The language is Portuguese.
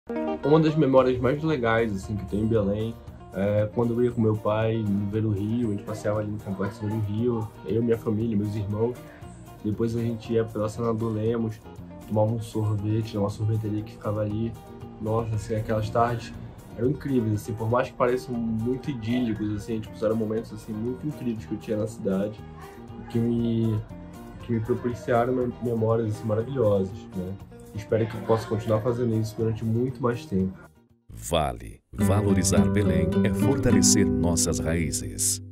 Uma das memórias mais legais, assim, que tem em Belém, é quando eu ia com meu pai ver o rio, a gente passeava ali no complexo do rio, eu, minha família, meus irmãos. Depois a gente ia pela Senador Lemos, tomava um sorvete numa sorveteria que ficava ali. Nossa, assim, aquelas tardes eram incríveis, assim, por mais que pareçam muito idílicos, assim, tipo, eram momentos, assim, muito incríveis que eu tinha na cidade, que me, que me propiciaram memórias, assim, maravilhosas, né? Espero que eu possa continuar fazendo isso durante muito mais tempo. Vale. Valorizar Belém é fortalecer nossas raízes.